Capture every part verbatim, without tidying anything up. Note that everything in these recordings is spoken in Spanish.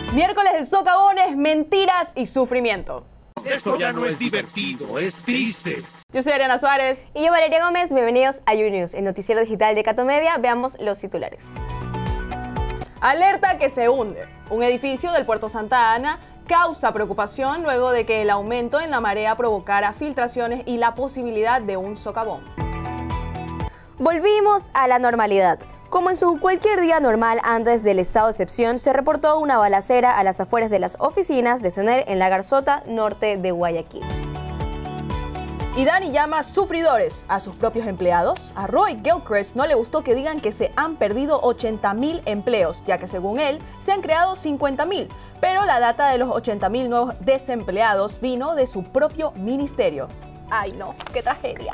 Miércoles de socavones, mentiras y sufrimiento. Esto ya no es divertido, es triste. Yo soy Ariana Suárez. Y yo, Valeria Gómez. Bienvenidos a YouNews, el noticiero digital de Catomedia. Veamos los titulares. Alerta que se hunde. Un edificio del Puerto Santa Ana causa preocupación luego de que el aumento en la marea provocara filtraciones y la posibilidad de un socavón. Volvimos a la normalidad. Como en su cualquier día normal antes del estado de excepción, se reportó una balacera a las afueras de las oficinas de Senel en la Garzota, norte de Guayaquil. Y Dani llama sufridores a sus propios empleados. A Roy Gilchrist no le gustó que digan que se han perdido ochenta mil empleos, ya que según él se han creado cincuenta mil, pero la data de los ochenta mil nuevos desempleados vino de su propio ministerio. ¡Ay no! ¡Qué tragedia!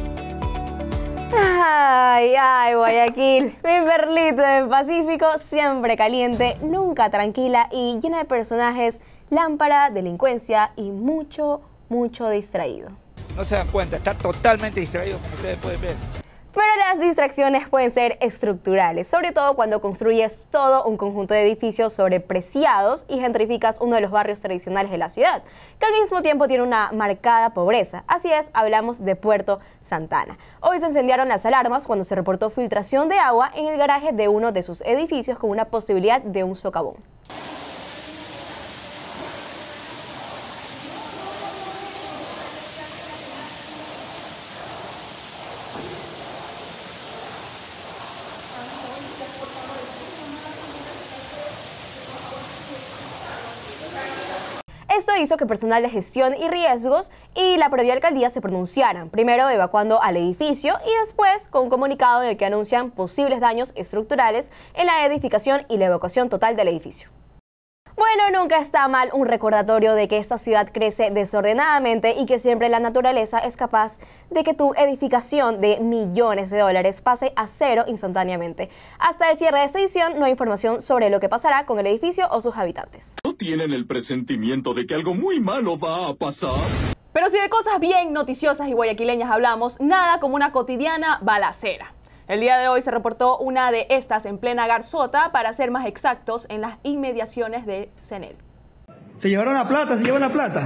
Ay, ay, Guayaquil, mi perlito del Pacífico, siempre caliente, nunca tranquila y llena de personajes, lámpara, delincuencia y mucho, mucho distraído. No se dan cuenta, está totalmente distraído, como ustedes pueden ver. Pero las distracciones pueden ser estructurales, sobre todo cuando construyes todo un conjunto de edificios sobrepreciados y gentrificas uno de los barrios tradicionales de la ciudad, que al mismo tiempo tiene una marcada pobreza. Así es, hablamos de Puerto Santa Ana. Hoy se incendiaron las alarmas cuando se reportó filtración de agua en el garaje de uno de sus edificios con una posibilidad de un socavón. Esto hizo que personal de gestión y riesgos y la propia alcaldía se pronunciaran, primero evacuando al edificio y después con un comunicado en el que anuncian posibles daños estructurales en la edificación y la evacuación total del edificio. Bueno, nunca está mal un recordatorio de que esta ciudad crece desordenadamente y que siempre la naturaleza es capaz de que tu edificación de millones de dólares pase a cero instantáneamente. Hasta el cierre de esta edición no hay información sobre lo que pasará con el edificio o sus habitantes. ¿No tienen el presentimiento de que algo muy malo va a pasar? Pero si de cosas bien noticiosas y guayaquileñas hablamos, nada como una cotidiana balacera. El día de hoy se reportó una de estas en plena Garzota, para ser más exactos, en las inmediaciones de Senel. Se llevaron la plata, se llevan la plata.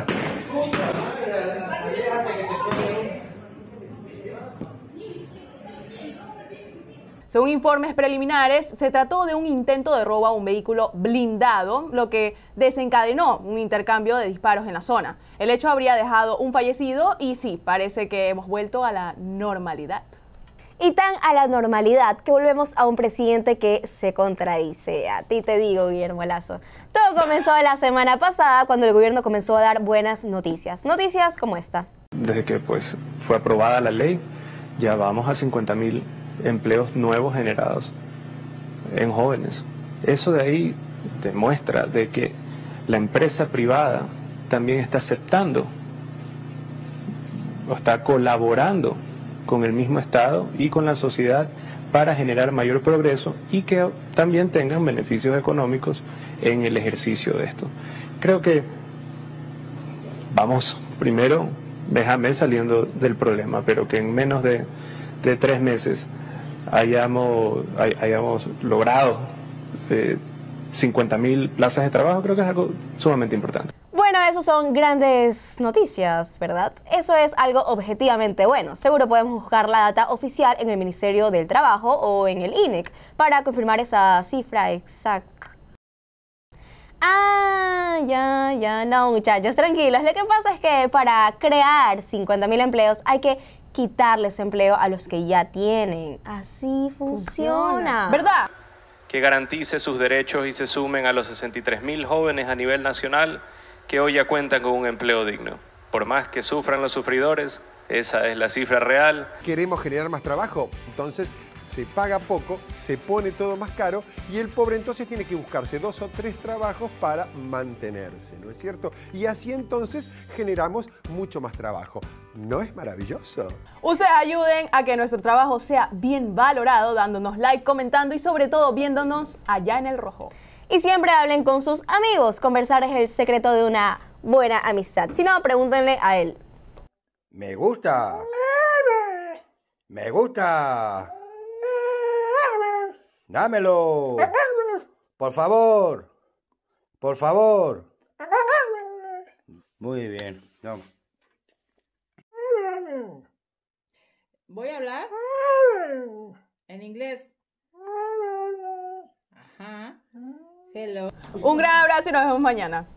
Según informes preliminares, se trató de un intento de robo a un vehículo blindado, lo que desencadenó un intercambio de disparos en la zona. El hecho habría dejado un fallecido y sí, parece que hemos vuelto a la normalidad. Y tan a la normalidad que volvemos a un presidente que se contradice. A ti te digo, Guillermo Lasso. Todo comenzó la semana pasada cuando el gobierno comenzó a dar buenas noticias. Noticias como esta. Desde que pues, fue aprobada la ley, ya vamos a cincuenta mil empleos nuevos generados en jóvenes. Eso de ahí demuestra de que la empresa privada también está aceptando o está colaborando con el mismo Estado y con la sociedad para generar mayor progreso y que también tengan beneficios económicos en el ejercicio de esto. Creo que vamos primero, déjame saliendo del problema, pero que en menos de, de tres meses hayamos, hay, hayamos logrado eh, cincuenta mil plazas de trabajo, creo que es algo sumamente importante. Bueno, eso son grandes noticias, ¿verdad? Eso es algo objetivamente bueno. Seguro podemos buscar la data oficial en el Ministerio del Trabajo o en el I N E C para confirmar esa cifra exacta. Ah, ya, ya, no muchachos, tranquilos. Lo que pasa es que para crear cincuenta mil empleos hay que quitarles empleo a los que ya tienen. Así funciona. ¿Verdad? Que garantice sus derechos y se sumen a los sesenta y tres mil jóvenes a nivel nacional que hoy ya cuentan con un empleo digno. Por más que sufran los sufridores, esa es la cifra real. Queremos generar más trabajo, entonces se paga poco, se pone todo más caro y el pobre entonces tiene que buscarse dos o tres trabajos para mantenerse, ¿no es cierto? Y así entonces generamos mucho más trabajo. ¿No es maravilloso? Ustedes ayuden a que nuestro trabajo sea bien valorado, dándonos like, comentando y sobre todo viéndonos allá en el rojo. Y siempre hablen con sus amigos. Conversar es el secreto de una buena amistad. Si no, pregúntenle a él. Me gusta. Me gusta. Dámelo. Por favor. Por favor. Muy bien. No. Voy a hablar en inglés. Ajá. Hello. Un gran abrazo y nos vemos mañana.